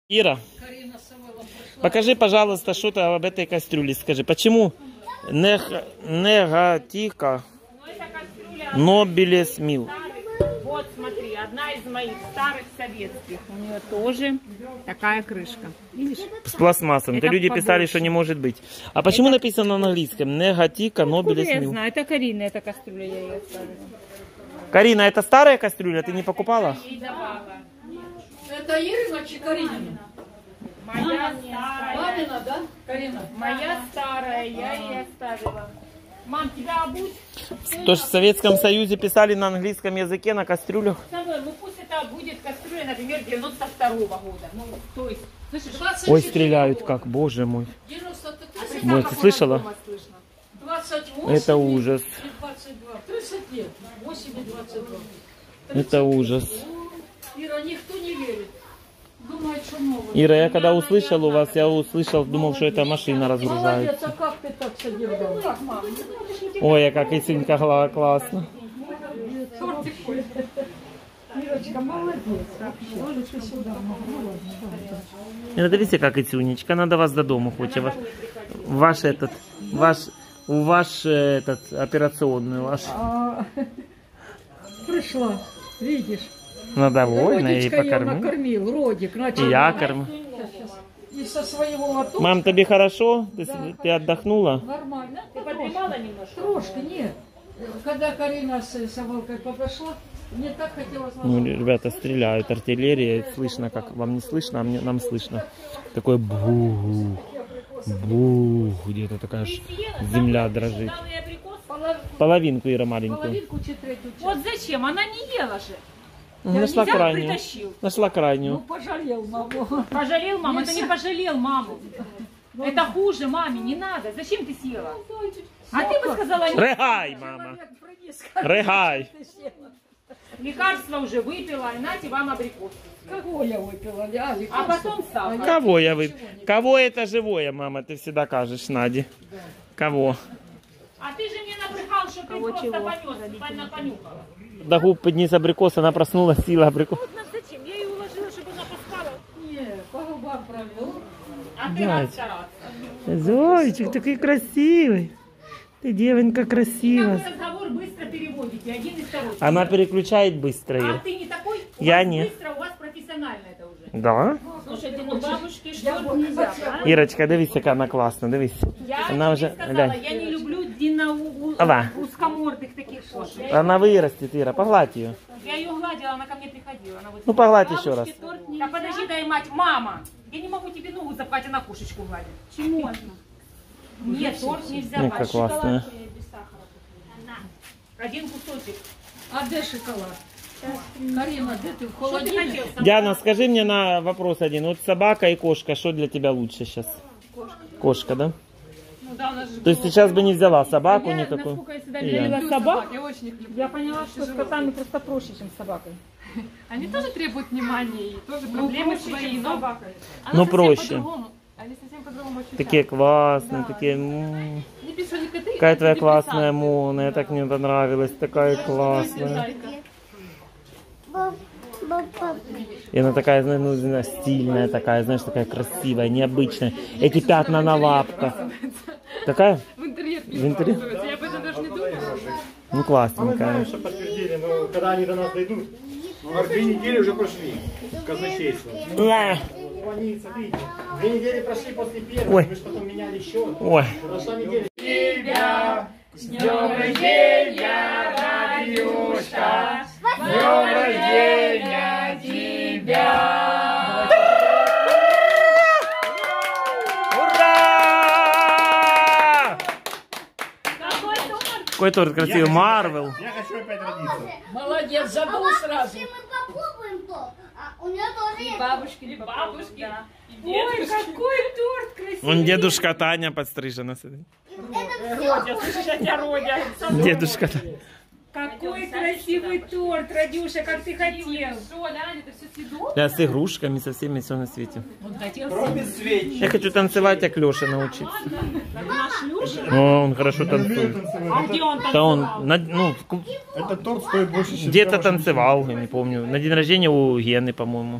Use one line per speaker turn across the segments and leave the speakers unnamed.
Ира, покажи, пожалуйста, что-то об этой кастрюле. Скажи, почему негатика Нобелес Мил?
Вот, смотри, одна из моих старых советских. У нее тоже такая крышка. Видишь?
С пластмассом. Это люди писали, что не может быть. А почему написано на английском? Негатика Нобелес
Я
Мил.
знаю, это Карина, эта кастрюля, я ее оставила.
Карина, это старая кастрюля? Ты не покупала?
Это Ирина Чикаринина.
Моя старая.
Мамина, да? Карина.
Моя старая, я ее оставила. Мам, тебя обуть?
То, что в Советском Союзе писали на английском языке на кастрюлях.
Ну пусть это будет кастрюля, например, 92-го года. Ну, то есть, слышишь,
Ой, стреляют как, боже мой.
93,
Ой, ты слышала?
28
Это ужас.
и 22. 30 лет. 8 и 22.
Это ужас.
Ира, никто не верит. Думает, что новое.
Ира, я когда услышал у вас, я услышал, думал, что это машина
Молодец,
разгружается.
а как ты так сидел? Как, мама?
Ой, как и синька классно.
Ирочка, молодец. Ложечка сюда.
Дивіться, как и Цюнечка, она до вас до дому хочет. Ваш операционный ваш.
Пришла, видишь.
Она довольна и
Родичка ее
покормила.
накормил, Родик.
И я кормил.
И со своего лоточка.
Мам, тебе хорошо? Ты отдохнула?
Нормально.
ты подремала немножко?
Трошки, нет. Когда Карина с собакой подошла, мне так хотелось...
Ну, ребята, стреляют, артиллерия, слышно, как вам не слышно, а нам слышно. Такое бух, бух, где-то такая аж земля дрожит. Половинку, Ира, маленькую.
Половинку чи третью часть.
Вот зачем? Она не ела же.
Нашла
Взял,
крайнюю.
притащил.
Нашла
Ну,
крайнюю.
пожалел маму.
Пожалел маму? Это не пожалел маму. Это хуже маме, не надо. Зачем ты съела? А ты бы сказала, нет.
Рыгай, мама. Рыгай.
Лекарство уже выпила, и нате вам абрикос.
Кого я выпила?
А потом сахар.
Кого я вы? Кого это живое, мама? Ты всегда кажешь, Наде. Кого?
А ты же мне набрехал, что ты просто понюхала.
До губ подниз абрикос, она проснулась, съела абрикос.
Зачем? Я ее уложила, чтобы она поспала.
Не, по губам провел.
А ты рад стараться.
Зойчик, такой красивый. Ты девонька красивая.
Как разговор быстро переводите, один и второй.
Она переключает быстро.
А
Ир.
ты не такой?
Я
У вас
нет.
Быстро, у вас профессионально это уже.
Да?
Слушайте, ну бабушки что нельзя, да?
Ирочка, дивись, яка вона класна, дивись.
Я
Она
тебе
уже,
сказала,
глянь.
я не люблю
Ава.
узкомордых таких кошек.
Она вырастет, Ира, погладь ее.
Я ее гладила, она ко мне приходила. Она вот
Ну, погладь еще раз.
Да подожди, дай мать, мама! Я не могу тебе ногу запхать, а на кошечку гладить. Почему можно? Нет, торт нельзя.
Ну, как классно.
Один кусочек.
А где шоколад? Карина, где ты? В
Что ты
холодильнике?
хотел?
Диана, скажи мне на вопрос один. Вот собака и кошка, что для тебя лучше сейчас? Кошка, да?
Ну да, у нас же
То есть сейчас бы не взяла собаку никакую?
насколько я всегда
И я.
любила собак, я поняла, что с котами просто проще, чем с собакой.
Они тоже требуют внимания, и тоже проблемы свои, но
собакой.
Ну, проще.
по-другому. Они совсем по-другому ощущают.
Такие классные, такие...
Они пишут, они коты,
Какая твоя
они
классная Мона, я так мне понравилась, такая классная. И она такая, ну, стильная, такая, знаешь, такая красивая, необычная. Эти пятна на лапках. Такая?
в интерьер
В интерьер?
Я об этом даже не думала.
Ну, классненькая.
Что подтвердили, но когда они до нас дойдут, 2 недели уже прошли казначейство. Звонится, видите. 2 недели прошли после первой,
Ой.
мы же потом меняли счет.
Ой.
Прошла неделя.
Тебя с днем рождения, Радюшка! С днем рождения тебя!
Ура!
Какой торт!
Какой торт красивый, Марвел.
Я хочу опять родиться.
Молодец, забыл сразу.
Мы попробуем то. У меня тоже есть.
Бабушки, бабушки. Ой, какой торт красивый!
Вон дедушка Таня подстрижена.
Родя, слышишь, я тебя Родя.
Дедушка Таня.
Какой красивый торт, Радюша, как ты хотел.
Что, Ляня, это все съедобно?
Да, с игрушками, со всеми, все на свете.
Он хотел
Кроме свечи.
Я хочу танцевать, как Леша научиться.
наш Люша.
О, он хорошо танцует.
А где он
Да
танцевал?
он, ну,
Этот торт стоит больше, чем
где-то танцевал, я не помню. На день рождения у Гены, по-моему.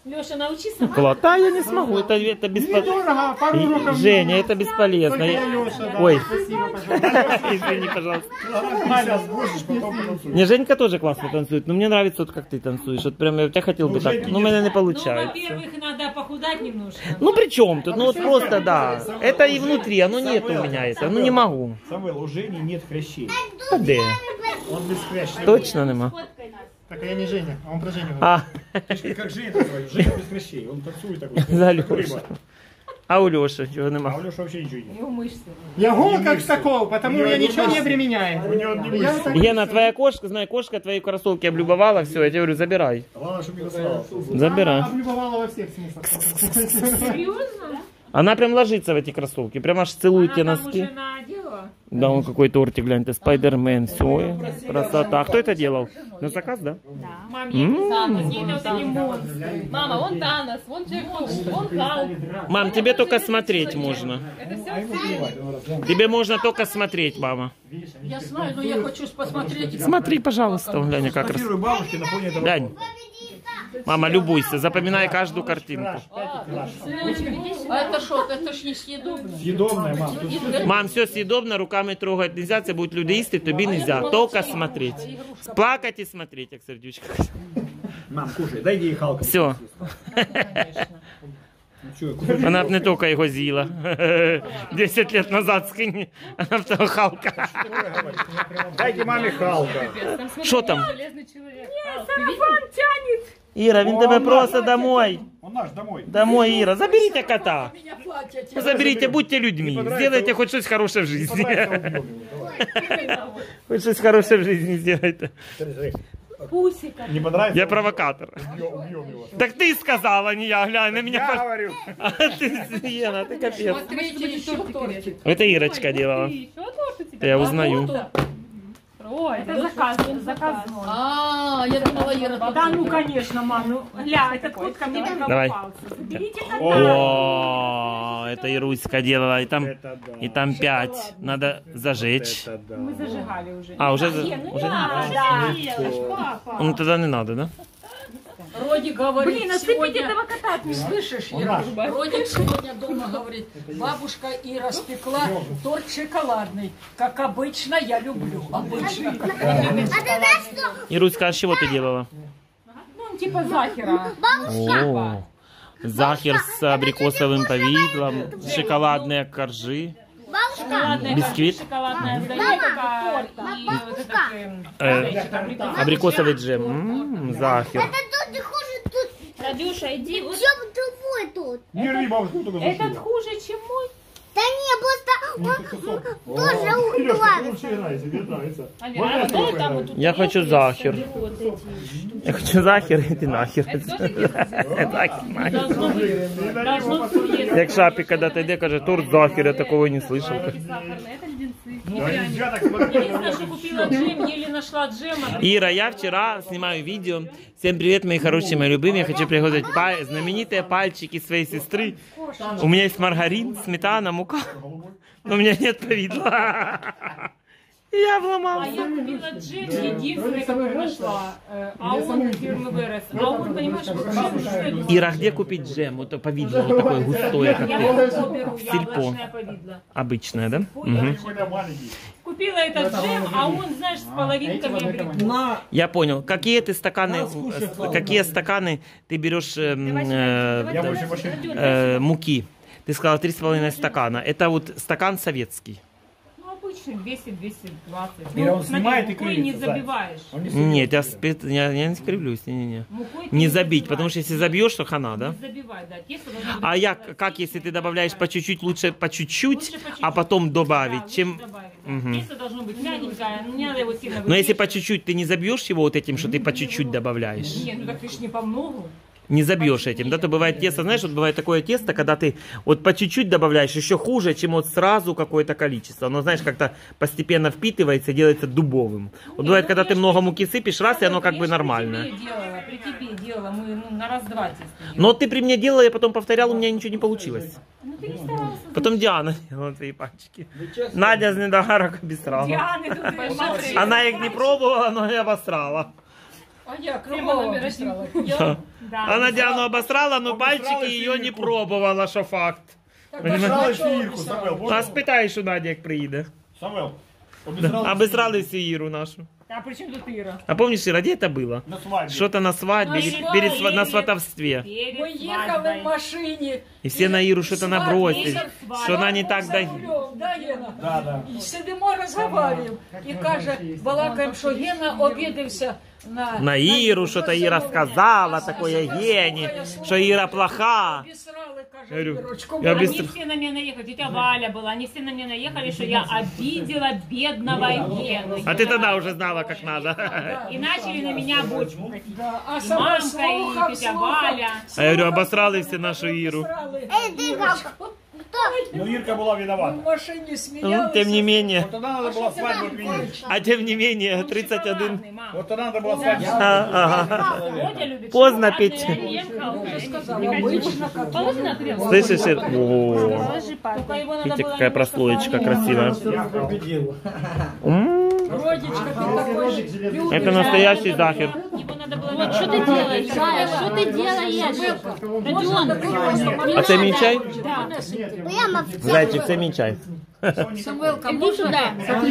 Леша, научись сама.
Клад. Да, я не смогу, это бесполезно.
Недорого, пару уроков.
Женя, это бесполезно.
Только я, Леша, да.
Ой,
Спасибо, пожалуйста.
извини, пожалуйста.
Аля, сбросишь, потом потанцуешь.
Не, Женька тоже классно танцует, но мне нравится вот как ты танцуешь. Вот прям я тебя хотел бы так, но у меня не
Ну,
получается.
во-первых, надо похудать немножко.
Ну при чем тут? Ну вот просто да. Это и внутри, оно нет у меня это. Ну не могу.
Самвел, у Жени нет хрящей.
Та де?
Он без хрящей.
Точно нема.
Так, а я не Женя, а он про Женю говорит.
А,
Как Женя называют? Женя без хрящей. Он танцует так вот.
за
как
Лешу.
рыба.
А у Леши чего
А
нема?
у Леши вообще ничего нет.
И мышцы.
Я гол как Сокол, потому я ничего не обременяю. У него не мышцы.
Гена, твоя кошка, знаю, кошка твои кроссовки облюбовала, все, я тебе говорю, забирай.
Главное, чтобы не насрала.
Забирай.
Облюбовала во всех смыслах.
Серьезно?
Она прям ложится в эти кроссовки, прям аж целует тебе
Она там
носки.
уже надела?
Да, он какой тортик, глянь, ты Спайдермен, все, красота. А кто это делал? На заказ, да?
Мам, я не знаю, какие-то вот эти монстры.
Мама, вон Танос, вон Джек, вон Халк.
Мам, тебе только смотреть можно.
Это все
Тебе можно только смотреть, мама.
Я знаю, но я хочу посмотреть.
Смотри, пожалуйста, вон, глянь, как раз.
Фотографируй бабушке на фоне этого.
Глянь. Мама, любуйся, запоминай каждую картинку.
А это что? Это ж несъедобно.
Съедобная, мам. Тут
Мам, все съедобно, руками трогать нельзя, це будуть люди їсти, тобі нельзя. Только смотреть. Плакать и смотреть, як сердючка.
Мам, кушай, дай ей Халка.
Все.
Ну что, кусочек?
Вона б не тільки його з'їла. 10 лет назад скинь. Вона б того Халка.
Дайте маме Халка.
Що там?
железный человек.
Сарафан тянет.
Іра, він тебе просить домой.
Он наш, домой.
Домой, Іра. Заберите кота.
Меня платят.
Заберите, будьте людьми. Сделайте хоть щось хороше в
Понравится,
жизни.
убьем его. Давай.
Хоть щось хороше в жизни сделайте.
Смотри,
Пусика.
не понравится?
Я провокатор.
Убьем его.
Так ты сказала, не я. Глянь на меня.
Я говорю.
А ты, Лена, ты капец.
Смотрите, еще тортик.
Это Ирочка делала.
Еще торт у тебя?
Я узнаю.
Ой,
Это заказ, заказной.
А, я думала, Ира.
Да ну, конечно, мам, ну, ля, этот кот ко мне
Давай.
прикопался. Заберите кота.
О, это Ируська делала. И
Это да.
и там 5. Надо зажечь.
Это да.
Мы зажигали уже.
А, уже
Уже
надо.
папа.
Ну тогда не надо, да?
Родик говорит,
Блин, отцепить
сегодня...
этого кота.
Не слышишь,
Он
Ира?
наш.
Родик сегодня дома говорит, бабушка Ира спекла торт шоколадный. Как обычно, я люблю. Обычно. Как она любит шоколадный.
Ируська, а с чего ты делала?
Ну, типа Захера.
О, захер с абрикосовым повидлом, шоколадные коржи.
Шоколадная
Бисквит?
шоколадная заливка и вот этот
Абрикосовый джем. Захер.
Это тут не хуже тут.
Радюша, иди. Вот
Чем твой тут?
Не рви бабушку, только
этот
засунула.
хуже, чем мой.
Да не, просто он тоже
Сережка, ты
угловатый.
лучше играй, тебе нравится.
А
Можно я с тобой поиграю?
Я хочу захер. Я хочу захер, и ты нахер. Так, нахер.
Должно быть.
Як Шапі, коли ти йде, каже, торт захер, я такого не слышал.
сахарные, это леденцы.
Да нельзя так смотреть.
Единственное, что купила джем, еле нашла джема.
Ира, я вчера снимаю видео. Всем привет, мои хорошие, мои любимые. Я хочу приготовить знаменитые пальчики своей сестры. У меня есть маргарин, сметана, мука. Но у меня нет повидла. И я
А
обломался.
я купила джем, единственный, который нашла. А он фирмы Верес. А он, понимаешь, вот джем, что это?
Ира, где купить джем? Вот повидло вот такое густое, как
Я
ты.
его беру,
Сельпо.
яблочное повидло.
Обычное, да? Мгм.
Какой-то маленький.
Купила этот джем, а он, знаешь, с половинками абрикос.
Я понял. Какие ты стаканы, какие стаканы ты берешь
Я больше машин.
муки? Ты сказала 3,5 стакана. Это вот стакан советский.
Ну, обычный, 200-220.
Ира, он
смотри,
снимает и
мукой не
крылится,
забиваешь.
Он не
Нет, я не скривлюсь. Не-не-не.
Мукой
Не
ты
забить, потому что если забьешь, то хана, да?
Не забивай, да. Тесто должно быть
А
твердое.
как если ты добавляешь по чуть-чуть, лучше по чуть-чуть,
Лучше по чуть-чуть.
а потом добавить,
Да,
чем...
лучше добавить, да. Тесто должно быть мягенькое, ну, не надо его сильно
Но если по
вымешивать.
чуть-чуть ты не забьешь его вот этим, что ты по чуть-чуть добавляешь,
Нет, ну так ты ж не помногу.
не забьешь этим, да, то бывает тесто, знаешь, вот бывает такое тесто, когда ты вот по чуть-чуть добавляешь, еще хуже, чем вот сразу какое-то количество. Оно, знаешь, как-то постепенно впитывается и делается дубовым. Вот бывает, когда ты много муки сыпешь, раз, и оно как бы нормальное.
При тебе делала, мы ну, на раз-два тесто делали.
Но ты при мне делала, я потом повторял, у меня ничего не получилось.
Ну ты не старался.
Потом Диана делала твои пальчики. Надя с недогарок обесрала.
Дианы тут смотри.
Она их не пробовала, но я обосрала.
А я кругом обосрала.
Она Диану обосрала, но пальчики ее не пробовала, що факт.
Обосрали всю Ирку, Самвел.
А спитай, що Надя як приїде.
Самвел.
Обосрали всю Иру нашу.
А при чем тут Ира?
А помнишь, Ира, где это было?
На свадьбе.
Что-то на свадьбе, на сватовстве.
Мы ехали в машине.
И все на Иру что-то набросили, что она не так
Да, Гена?
Да.
І сидимо, розговорюємо. І каже, балакаємо, що Гена обідався
на Иру, что-то Ира сказала, такое Гене, что Ира плоха.
Обісрали, каже,
Говорю,
Ірочку.
я
Они
быстро...
все на меня наехали, тетя Валя была, они все на меня наехали, что я обидела бедного Гену.
А ты тогда уже знала, как надо.
И начали на меня бочку катить.
Да, а
И
сама
мамка, и тетя Валя.
А я говорю, обосрали все нашу Иру.
Эй, ты как?
Но Ирка была
В
виновата.
машині
Ну,
сміялися.
тем не менее,
Вот тогда надо было свадьбу отменить.
а тем не менее, 31.
Шоколадный, мам.
Вот тогда надо было свадьбу.
Ага.
Володя любит
Поздно
шоколадный,
пить.
я ехала, уже
Сказала, обычно, как
Положи на тарелку.
Слышишь, Ир? О,
Только его надо
видите,
было
какая
немножко
прослоечка красивая. М,
Родичка, ты такой же любишь.
Это настоящий захер.
Его надо было... Вот что ты делаешь, Зая, что ты делаешь? Родион,
А це мій чай?
Прямо в
Зайчик, це мій чай.
Самвелка,
иди
можна?
сюда.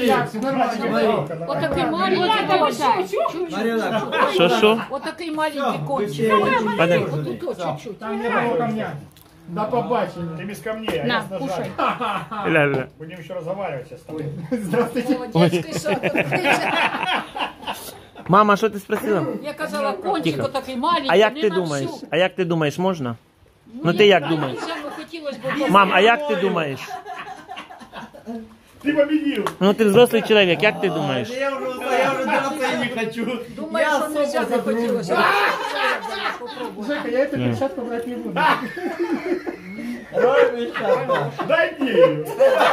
Отакий маленький кончик.
Що?
Отакий маленький кончик.
Подожди.
Отут чуть-чуть.
Там не было камня. Да побачили. Ты без камней, а я с ножами.
Ля-ля.
Будем еще разговаривать сейчас с тобой.
О, дітський сад відкрився.
Мама, що ти спросила?
Я казала, кончик
Тихо.
отакий маленький.
А як
не
ти
на
думаєш?
всю.
А як ти думаєш, можна? Ну ти як думаєш?
Нельзя, хотілося б.
Мам, а як ти думаєш?
Ты победил.
Ну ти взрослий чоловік, як ти думаєш?
Я уже драться и не хочу.
Думаю, що нельзя захотілося.
Жека, я эту перчатку брать не буду. Дай мне ее.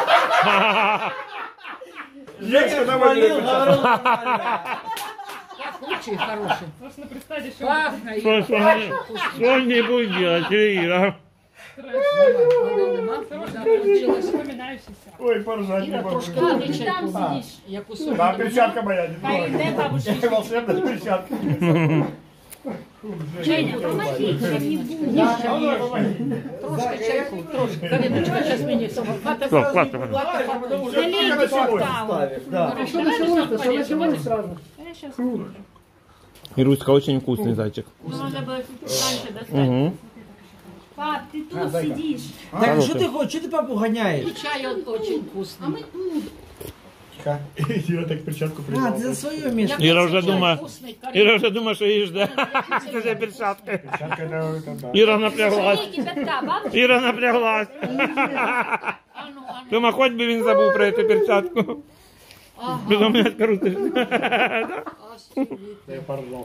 Женщина, давай мне перчатку.
Пахучий, хороший.
Можно представить, что...
Пахне.
Що-нибудь делать, Ира?
Вспоминающийся.
Ой, поржать не могу.
Трошки води чайку. Я кусок.
Да, перчатка моя, не трогай.
Дай бабушке.
Я волшебная перчатка.
Женя, помоги, я не буду.
Трошки чайку. Трошки. Галиночка, сейчас мені самоката.
Все, хватит.
Налейте бокал.
Что началось сразу?
Я сейчас...
Ируська, очень вкусный зайчик.
Ну, надо было раньше достать.
Угу.
Пап, ты тут сидишь.
Так що ти хочеш? Чого ти папу ганяєш?
Чай он очень вкусный.
Я так перчатку
А,
придал.
ти за свою вміш.
Ира уже думает,
Вкусный,
Ира уже думает, что ешь, да? Скажи перчаткой.
Перчатка, это да.
Ира напряглась.
Кипятка, бабушка.
Ира напряглась. Думаю, хоть бы він забув про эту перчатку. Потом меня открутишь.
Я поржал.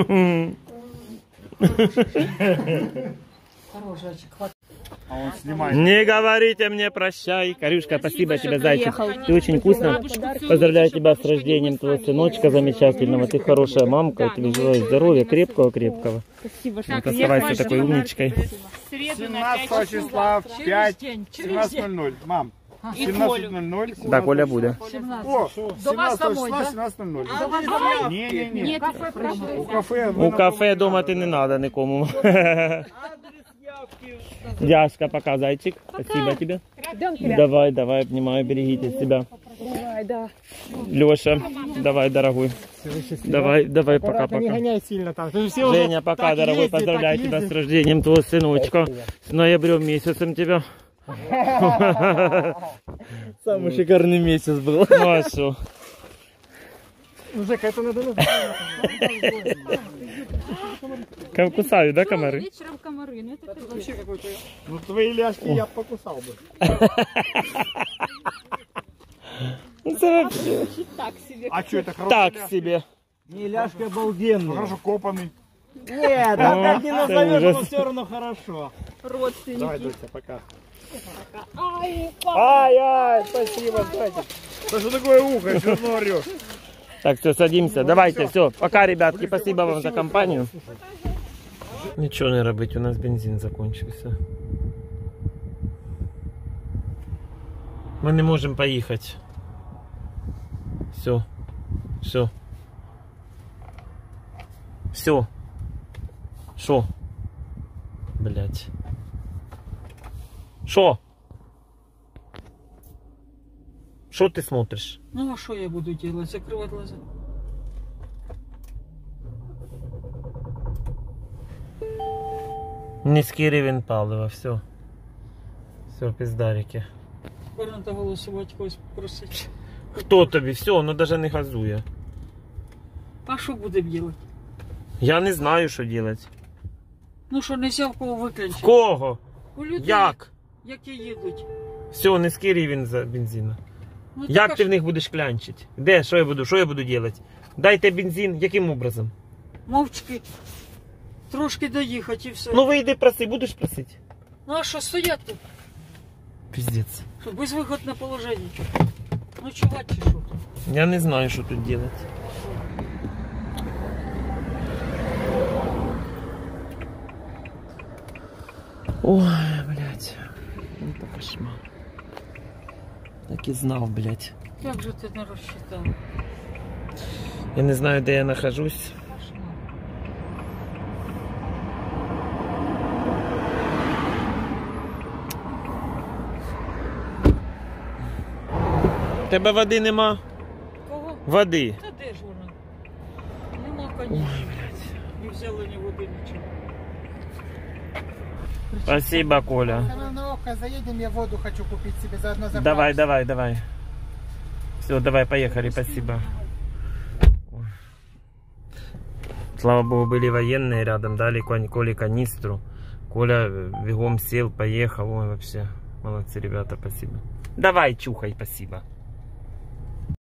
Хороший, хватит.
А он снимает.
Не говорите мне прощай. Карюшка, спасибо тебе, зайчик. Ты очень вкусно. Поздравляю тебя с рождением твоего сыночка замечательного. Ты хорошая мамка. Я тебе желаю здоровья, крепкого-крепкого.
Спасибо.
Вот оставайся такой умничкой.
В среду на 5
17 числа в 5,
Через день.
17:00. Мам, 17:00.
Да, Коля буде.
О,
До вас
17
домой,
числа,
да?
17:00. Не-не-не. У кафе.
У кафе дома ти не надо нікому. Дяшка, пока, зайчик. Спасибо тебе. Давай, обнимаю, берегите себя.
Давай, да.
Леша, давай, дорогой. Давай, пока.
Не гоняй сильно там. Ты все
Женя, пока, дорогой, поздравляю тебя с рождением твоего сыночка. С ноябрем месяцем тебя.
Самый шикарный месяц был.
Ну а что?
Ну, Жека, это надо...
Кусаю, да, комары?
Вечером комары. Ну, это вообще какой-то...
Ну твои ляжки я покусал бы.
Это вообще
Так себе.
А что это хорошо?
так себе.
Не, ляжка обалденная.
Хорошо копанный.
Нет, да
О,
так не
это
назовешь, но
ужас.
все равно хорошо.
Родственники.
Давай, Дуся, пока.
Ай, спасибо, зайчик.
Да что такое ухо, все равно орешь.
Так, все, садимся. Давайте, все. Пока, ребятки. Спасибо вам за компанию. Ничего не робить, у нас бензин закончился. Мы не можем поехать. Все. Все. Шо? Блять. Шо? Шо ты смотришь?
Ну а что я буду делать? Закрывать глаза.
Низкий рівень палива, все. Все, пиздарики.
Тепер треба голосувати когось просити.
Хто тобі? Все, воно навіть не газує.
А що будемо робити?
Я не знаю, що робити.
Ну що, нельзя в кого виключити?
Кого?
У людей,
Як?
які їдуть.
Все, низький рівень за бензину.
Ну,
Як
так,
ти в них будеш клянчити? Де? Що я буду робити? Дайте бензин, яким образом?
Мовчки. Трошки доїхати і все.
Ну вийди проси, будеш просити?
Ну а що, стоять тут?
Пиздец.
Що, безвиходне положення. Ну чувак чи що тут?
Я не знаю, що тут робити. Ой, блядь. Это кошмар. Так і знав, блядь.
Як же ти не розчитав?
Я не знаю, де я нахожусь. Тебе води нема?
Кого?
Води.
Та де ж вона? Нема, конечно. Не взяли ні води, нічого.
Спасибо, Коля.
На Око заедем, я воду хочу купить себе заодно за
Давай. Все, давай, поехали, спасибо. Ой. Слава богу, были военные рядом, дали Коле канистру. Коля бегом сел, поехал. Ой, вообще, молодцы ребята, спасибо. Давай, чухай, спасибо.